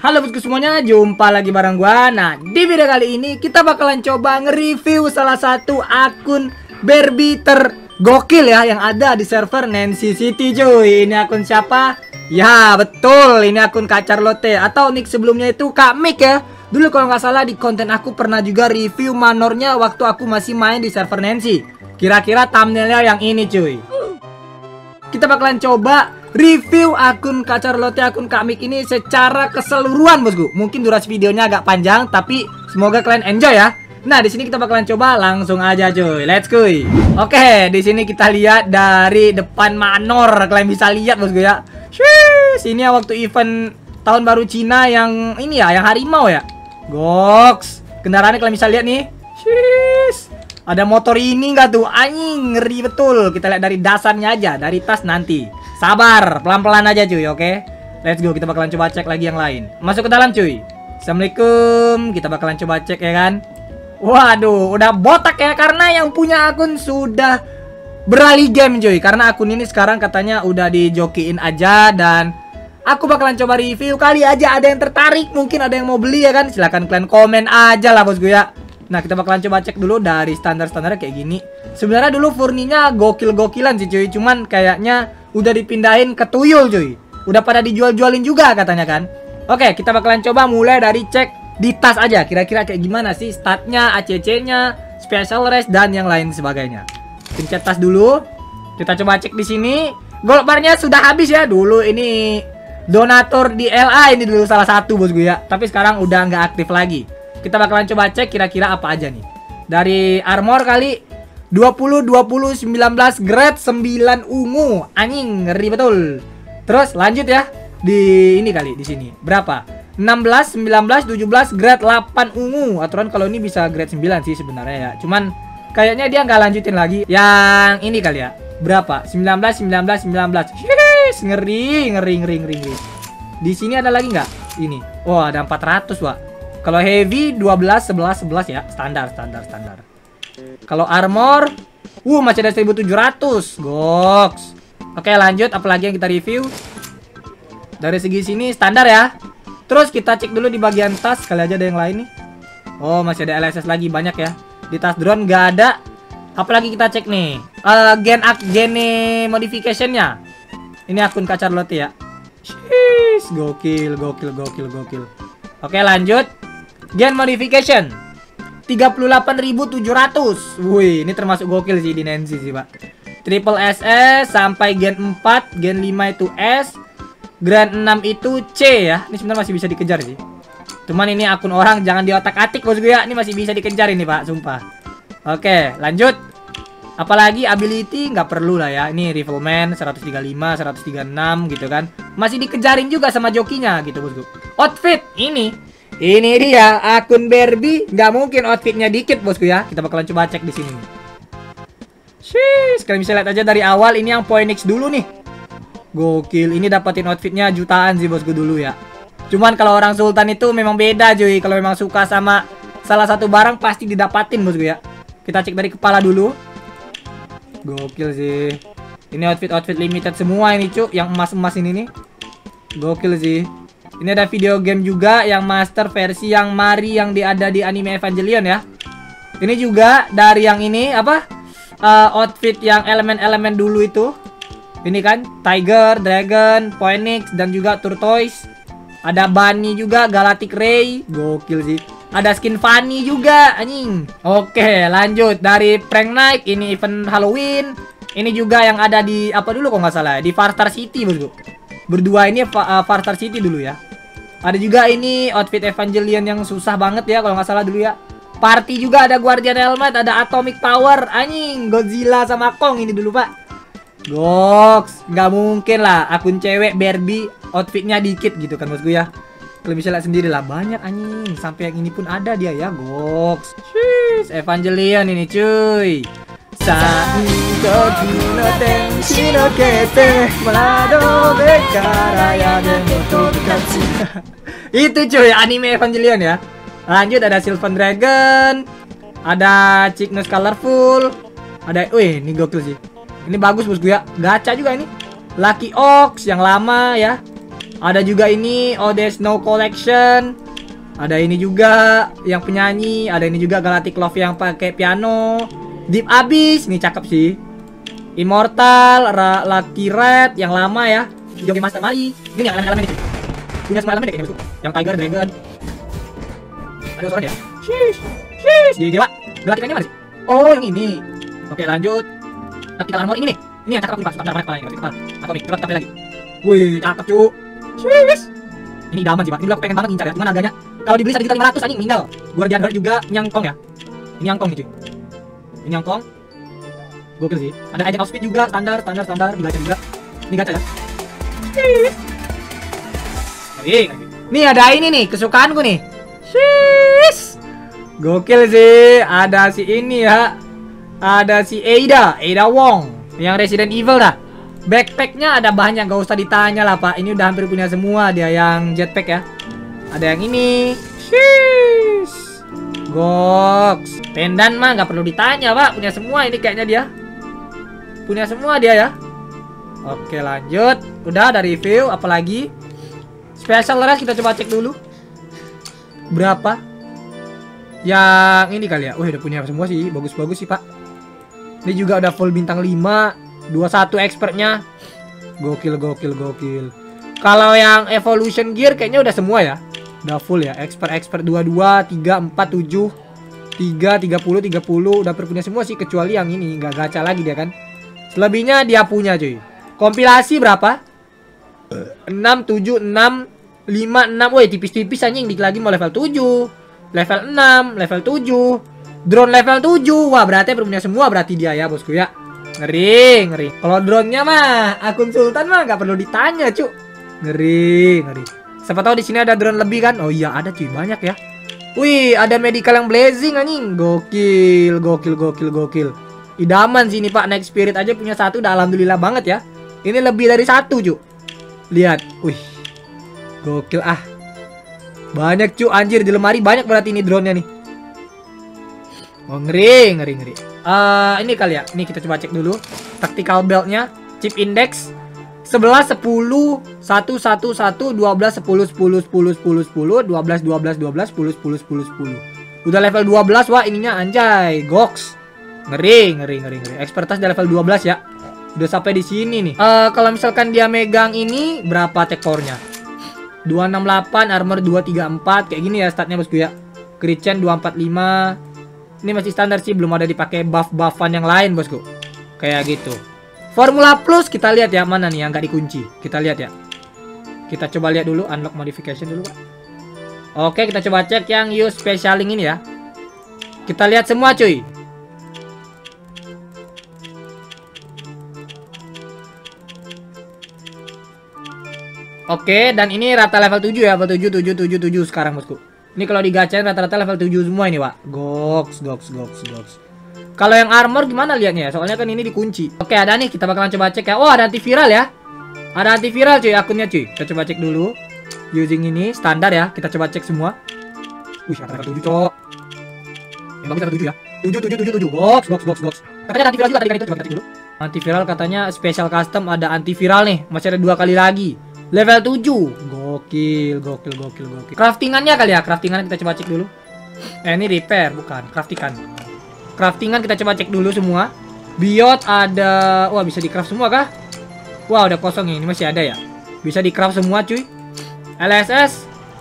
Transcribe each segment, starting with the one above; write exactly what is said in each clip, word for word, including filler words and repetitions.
Halo bosku semuanya, jumpa lagi bareng gua. Nah, di video kali ini kita bakalan coba nge-review salah satu akun Barbie tergokil ya yang ada di server Nancy City cuy. Ini akun siapa? Ya betul, ini akun Kak Charlotte atau nick sebelumnya itu Kak Mik ya. Dulu kalau nggak salah di konten aku pernah juga review manornya waktu aku masih main di server Nancy. Kira-kira thumbnailnya yang ini cuy. Kita bakalan coba review akun Kak Charlotte, akun Kak Mik ini secara keseluruhan bosku. Mungkin durasi videonya agak panjang, tapi semoga kalian enjoy ya. Nah, di sini kita bakalan coba langsung aja cuy. Let's go. Oke, di sini kita lihat dari depan manor. Kalian bisa lihat bosku ya. Shhh, ini ya waktu event tahun baru Cina yang ini ya, yang harimau ya. Goks. Kendaraannya kalian bisa lihat nih. Shhh. Ada motor ini enggak tuh? Anjing, ngeri betul. Kita lihat dari dasarnya aja, dari tas nanti. Sabar, pelan-pelan aja cuy, oke? Let's go, kita bakalan coba cek lagi yang lain. Masuk ke dalam cuy. Assalamualaikum. Kita bakalan coba cek ya kan. Waduh, udah botak ya karena yang punya akun sudah beralih game cuy. Karena akun ini sekarang katanya udah dijokiin aja. Dan aku bakalan coba review. Kali aja ada yang tertarik, mungkin ada yang mau beli ya kan. Silahkan kalian komen aja lah bosku ya. Nah, kita bakalan coba cek dulu dari standar-standarnya kayak gini. Sebenarnya dulu furninya gokil-gokilan sih cuy. Cuman kayaknya udah dipindahin ke tuyul cuy. Udah pada dijual-jualin juga katanya kan. Oke, kita bakalan coba mulai dari cek di tas aja. Kira-kira kayak gimana sih statnya, A C C-nya, special rest dan yang lain sebagainya. Pencet tas dulu. Kita coba cek di sini. Gold bar-nya sudah habis ya. Dulu ini donatur di L A ini dulu salah satu bosku ya. Tapi sekarang udah nggak aktif lagi. Kita bakalan coba cek kira-kira apa aja nih. Dari armor kali dua puluh, dua puluh, sembilan belas grade sembilan ungu. Anjing, ngeri betul. Terus lanjut ya. Di ini kali di sini. Berapa? enam belas, sembilan belas, tujuh belas grade delapan ungu. Aturan kalau ini bisa grade sembilan sih sebenarnya ya. Cuman kayaknya dia nggak lanjutin lagi. Yang ini kali ya. Berapa? sembilan belas, sembilan belas, sembilan belas. Hihiis, ngeri, ngeri, ngeri, ngeri, ngeri. Di sini ada lagi nggak? Ini. Oh, ada empat ratus, Wak. Kalau heavy dua belas, sebelas, sebelas ya. Standar, standar, standar. Kalau armor, uh masih ada seribu tujuh ratus. Goks. Oke, lanjut. Apalagi yang kita review? Dari segi sini standar ya. Terus kita cek dulu di bagian tas. Kali aja ada yang lain nih. Oh, masih ada L S S lagi banyak ya. Di tas drone nggak ada. Apalagi kita cek nih. Uh, gen gene modificationnya. Ini akun Kak Charlotte ya. Sheesh, gokil, gokil, gokil, gokil. Oke, lanjut. Gen modification tiga puluh delapan ribu tujuh ratus. Wih, ini termasuk gokil sih di Nancy sih, Pak. Triple S S sampai gen empat, gen lima itu S, gen enam itu C ya. Ini sebenarnya masih bisa dikejar sih. Cuman ini akun orang, jangan diotak-atik bosku ya. Ini masih bisa dikejar ini, Pak, sumpah. Oke, lanjut. Apalagi ability nggak perlu lah ya. Ini rifleman seratus tiga puluh lima, seratus tiga puluh enam gitu kan. Masih dikejarin juga sama jokinya gitu bosku. Outfit ini Ini dia akun Barbie, nggak mungkin outfitnya dikit bosku ya. Kita bakalan coba cek di sini. Sheesh, kalian bisa lihat aja dari awal ini yang Phoenix dulu nih. Gokil, ini dapetin outfitnya jutaan sih bosku dulu ya. Cuman kalau orang Sultan itu memang beda cuy. Kalau memang suka sama salah satu barang pasti didapatin bosku ya. Kita cek dari kepala dulu. Gokil sih. Ini outfit-outfit limited semua ini cuy, yang emas-emas ini nih. Gokil sih. Ini ada video game juga yang master versi yang Mari yang ada di anime Evangelion ya. Ini juga dari yang ini apa? Uh, outfit yang elemen-elemen dulu itu. Ini kan Tiger, Dragon, Phoenix dan juga Turtoise. Ada Bunny juga, Galactic Ray. Gokil sih. Ada skin Fanny juga, anjing. Oke, lanjut dari Prank Night. Ini event Halloween. Ini juga yang ada di apa dulu kok nggak salah ya? Di Farstar City bosku. Berdua ini uh, Farstar City dulu ya. Ada juga ini outfit Evangelion yang susah banget ya kalau nggak salah dulu ya. Party juga ada Guardian Helmet, ada Atomic Power, anjing Godzilla sama Kong ini dulu pak. Goks, nggak mungkin lah akun cewek Barbie outfitnya dikit gitu kan bosku ya. Kalian bisa lihat sendiri lah banyak anjing. Sampai yang ini pun ada dia ya. Goks. Sheesh, Evangelion ini cuy. Itu cuy anime Evangelion ya. Lanjut ada Sylvan Dragon, ada Cygnus Colorful, ada, wih ini gokil sih. Ini bagus bosku ya. Gacha juga ini. Lucky Ox yang lama ya. Ada juga ini Oh There's No Collection. Ada ini juga yang penyanyi. Ada ini juga Galactic Love yang pakai piano. Deep Abyss, ini cakep sih. Immortal, Ra Lucky Red yang lama ya. Jogi Master Mali. Ini yang elemen-elemen itu. Punya semua elemen deh kayaknya. Yang Tiger Dragon. Ada suaranya ya. Shish. Shish. Di dewa. Galactic ini mana sih? Oh, yang ini. Oke, lanjut. Tactical Armor ini nih. Ini yang cakep nih, Pak. Bentar, kepala ini, kepala. Atau nih, coba kita play lagi. Wih, cakep, cu. Shish. Ini idaman sih, Pak. Ini aku pengen banget ngincar ya. Cuman harganya kalau dibeli satu juta lima ratus anjing meninggal. Guardian Guard juga nyangkong ya. Ini nyangkong nih, cuy. Ini nyangkong. Gokil sih. Ada agent of speed juga, standar, standar, standar, di gacha juga. Ini gacha ya. Nih ada ini nih, kesukaanku nih. Shish. Gokil sih. Ada si ini ya. Ada si Ada, Ada Wong, yang Resident Evil dah. Backpacknya ada banyak, gak usah ditanya lah Pak. Ini udah hampir punya semua dia yang jetpack ya. Ada yang ini. Shish. Goks. Pendan mah gak perlu ditanya Pak, punya semua ini kayaknya dia. Punya semua dia ya. Oke lanjut. Udah ada review. Apalagi special rest kita coba cek dulu. Berapa? Yang ini kali ya. Wih udah punya semua sih. Bagus-bagus sih Pak. Ini juga udah full bintang lima. dua puluh satu expertnya. Gokil gokil gokil. Kalau yang evolution gear kayaknya udah semua ya. Udah full ya. Expert expert dua puluh dua, tiga, empat, tujuh, tiga, tiga puluh, tiga puluh. Udah punya semua sih. Kecuali yang ini. Gak gacha lagi dia kan. Selebihnya dia punya cuy. Kompilasi berapa? enam, tujuh, enam, lima, enam. Woi tipis-tipis anjing. Dikit lagi mau level tujuh, level enam, level tujuh. Drone level tujuh. Wah berarti punya semua berarti dia ya bosku ya. Ngeri, ngeri. Kalau drone-nya mah akun Sultan mah gak perlu ditanya cu. Ngeri, ngeri. Siapa tahu di sini ada drone lebih kan? Oh iya ada cuy, banyak ya. Wih ada medical yang blazing anjing. Gokil, gokil, gokil, gokil. Idaman sih ini Pak. Night Spirit aja punya satu udah alhamdulillah banget ya. Ini lebih dari satu cu. Lihat. Wih. Gokil ah. Banyak cu anjir di lemari banyak berarti ini drone-nya nih. Oh ngeri, ngeri, ngeri. Uh, ini kali ya. Ini kita coba cek dulu. Tactical belt-nya. Chip index sebelas, sepuluh, satu, satu, satu, dua belas, sepuluh, sepuluh, sepuluh, sepuluh, sepuluh, dua belas, dua belas, dua belas, sepuluh, sepuluh, sepuluh, sepuluh. Udah level dua belas wah ininya anjay. Goks. Ngeri, ngeri, ngeri, ngeri. Expertise udah level dua belas ya. Udah sampai di sini nih. Uh, kalau misalkan dia megang ini berapa tech power-nya? dua enam delapan, armor dua tiga empat kayak gini ya statnya bosku ya. Crit chance dua empat lima. Ini masih standar sih, belum ada dipakai buff-buffan yang lain bosku. Kayak gitu. Formula Plus kita lihat ya mana nih yang nggak dikunci. Kita lihat ya. Kita coba lihat dulu unlock modification dulu Pak. Oke, kita coba cek yang use specialing ini ya. Kita lihat semua cuy. Oke, dan ini rata level tujuh ya, level tujuh, tujuh, tujuh, tujuh sekarang bosku. Ini kalau digacain rata-rata level tujuh semua ini, Pak. Goks, goks, goks, goks. Kalau yang armor gimana liatnya ya? Soalnya kan ini dikunci. Oke, ada nih, kita bakalan coba cek ya. Oh, ada antiviral ya. Ada antiviral cuy akunnya cuy. Kita coba cek dulu. Using ini standar ya. Kita coba cek semua. Wih, rata level tujuh, cok. Yang bagus level tujuh ya. tujuh, tujuh, tujuh, tujuh. Goks, goks, goks, goks. Katanya ada antiviral juga tadi kan itu, coba kita cek dulu. Antiviral katanya special custom ada antiviral nih. Masih ada dua kali lagi. Level tujuh. Gokil, gokil, gokil, gokil. Craftingannya kali ya, craftingan kita coba cek dulu. Eh ini repair, bukan, craftingan. Craftingan kita coba cek dulu semua. Biot ada, wah bisa di craft semua kah? Wah udah kosong ini, masih ada ya. Bisa di craft semua cuy. L S S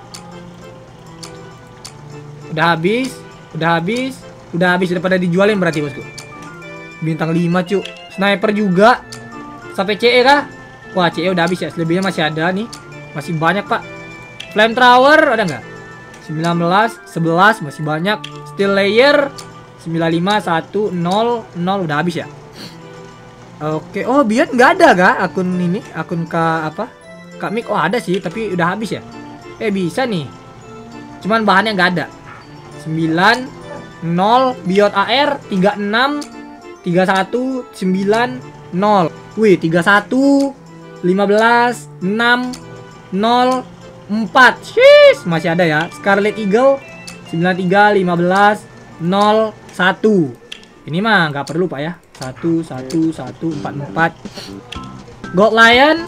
udah habis, udah habis, udah habis, udah pada dijualin berarti bosku. Bintang lima cuy. Sniper juga. Sampai C E kah? Wah, C E udah habis ya. Selebihnya masih ada nih. Masih banyak, Pak. Flamethrower ada nggak? sembilan belas, sebelas masih banyak. Steel layer sembilan lima, satu, nol, nol udah habis ya. Oke. Oh, biar nggak ada kah akun ini? Akun K apa? Kak Mik. Oh, ada sih, tapi udah habis ya. Eh, bisa nih. Cuman bahannya nggak ada. sembilan, nol, Biot A R tiga enam, tiga satu, sembilan, nol. Wih, tiga satu, lima belas, enam, nol, empat. Shish, masih ada ya. Scarlet Eagle sembilan tiga, lima belas, nol, satu. Ini mah nggak perlu Pak ya. satu, satu, satu, empat, empat. Gold Lion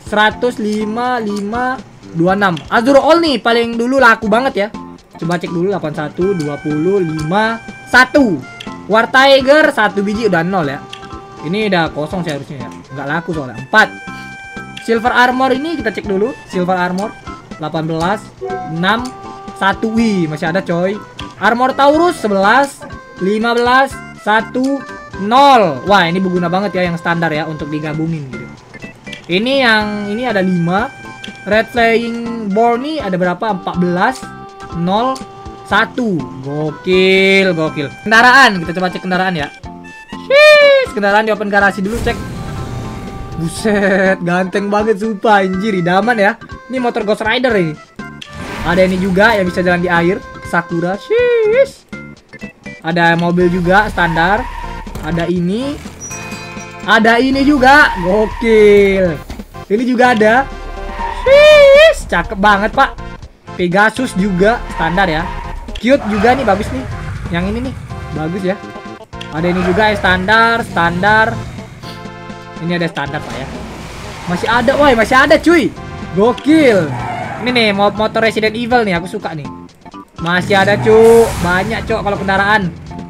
seratus lima puluh lima dua puluh enam. Azure All nih paling dulu laku banget ya. Coba cek dulu delapan puluh satu, dua puluh, lima, satu. War Tiger satu biji udah nol ya. Ini udah kosong sih harusnya ya. Nggak laku soalnya. empat. Silver Armor ini kita cek dulu. Silver Armor delapan belas, enam, satu. Wih, masih ada coy. Armor Taurus sebelas, lima belas, satu, nol. Wah, ini berguna banget ya yang standar ya untuk digabungin gitu. Ini yang ini ada lima. Red Flying Born ada berapa? empat belas, nol, satu. Gokil, gokil. Kendaraan, kita coba cek kendaraan ya. Sheesh, kendaraan di open garasi dulu cek. Buset, ganteng banget sumpah anjir, idaman ya. Ini motor Ghost Rider ini. Ada ini juga yang bisa jalan di air, Sakura. Sheesh. Ada mobil juga standar. Ada ini. Ada ini juga, gokil. Ini juga ada. Sheesh, cakep banget pak. Pegasus juga standar ya. Cute juga nih, bagus nih. Yang ini nih, bagus ya. Ada ini juga ya standar, standar. Ini ada standar pak ya. Masih ada, woi masih ada cuy. Gokil. Ini nih motor Resident Evil nih, aku suka nih. Masih ada cu, banyak cok kalau kendaraan.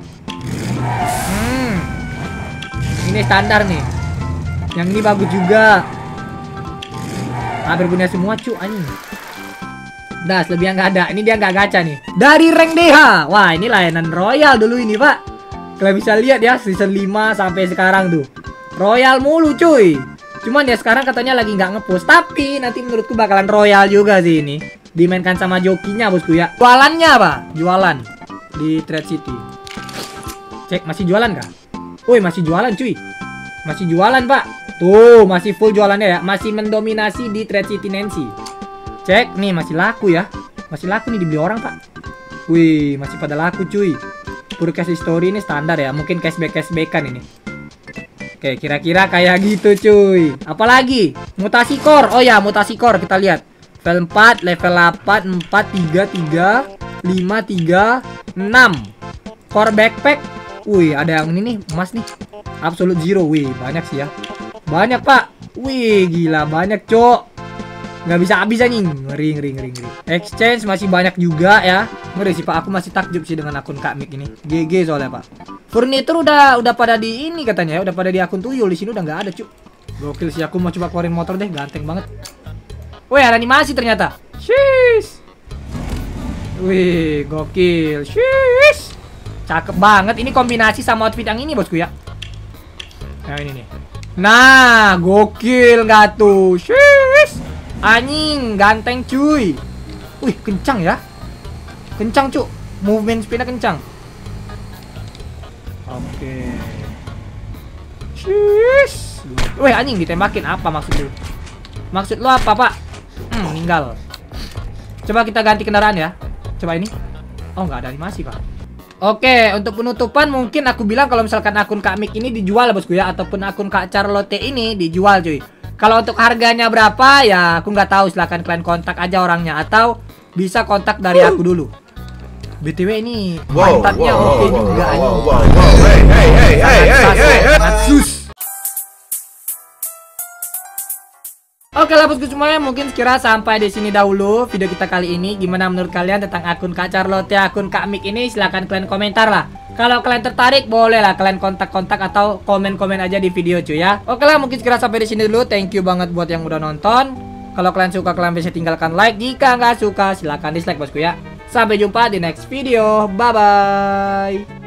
Hmm. Ini standar nih. Yang ini bagus juga. Hampir punya semua cu anjing. Nah, selebihnya nggak ada. Ini dia nggak gacha nih. Dari rank D H. Wah, ini layanan Royal dulu ini, Pak. Kalian bisa lihat ya, season lima sampai sekarang tuh. Royal mulu, cuy. Cuman ya sekarang katanya lagi nggak ngepost. Tapi nanti menurutku bakalan Royal juga sih ini. Dimainkan sama jokinya, bosku ya. Jualannya apa? Jualan di Trade City. Cek, masih jualan kah? Woi, masih jualan, cuy. Masih jualan, Pak. Tuh, masih full jualannya ya. Masih mendominasi di Trade City Nancy. Cek nih, masih laku ya. Masih laku nih dibeli orang pak. Wih, masih pada laku cuy. Purchase history ini standar ya. Mungkin cashback cashbackan ini. Oke, kira-kira kayak gitu cuy. Apalagi mutasi core. Oh ya, mutasi core kita lihat. Level empat, level delapan, empat, tiga, tiga, lima, tiga, enam. Core backpack. Wih, ada yang ini nih, emas nih. Absolute zero. Wih, banyak sih ya. Banyak pak. Wih, gila banyak cok. Nggak bisa habis anjing. Ngeri, ngeri, ngeri, ngeri. Exchange masih banyak juga ya. Ngeri sih pak, aku masih takjub sih dengan akun Kak Mik ini. G G soalnya pak. Furniture udah udah pada di ini katanya ya, udah pada di akun tuyul. Di sini udah nggak ada cuk. Gokil sih, aku mau coba keluarin motor deh, ganteng banget. Wih, ada animasi ternyata. Sheesh. Wih, gokil. Sheesh. Cakep banget. Ini kombinasi sama outfit yang ini bosku ya. Nah ini nih. Nah, gokil nggak tuh? Sheesh. Anjing, ganteng cuy. Wih, kencang ya. Kencang cuk. Movement speednya kencang. Oke. Sheesh. Wih, anjing ditembakin. Apa maksud lu? Maksud lu apa, Pak? Hmm, meninggal. Coba kita ganti kendaraan ya. Coba ini. Oh, nggak ada animasi, Pak. Oke, untuk penutupan mungkin aku bilang kalau misalkan akun Kak Mik ini dijual bosku ya, ataupun akun Kak Charlotte ini dijual cuy. Kalau untuk harganya berapa ya aku nggak tahu, silahkan kalian kontak aja orangnya atau bisa kontak dari aku dulu. B T W ini pantatnya oke juga ini. Sangat sus. Oke lah bosku semuanya, mungkin sekira sampai di sini dahulu video kita kali ini. Gimana menurut kalian tentang akun Kak Charlotte, akun Kak Mik ini? Silahkan kalian komentar lah. Kalau kalian tertarik boleh lah kalian kontak-kontak atau komen-komen aja di video cuy ya. Oke lah, mungkin sekira sampai di sini dulu. Thank you banget buat yang udah nonton. Kalau kalian suka kalian bisa tinggalkan like. Jika nggak suka silahkan dislike bosku ya. Sampai jumpa di next video. Bye bye.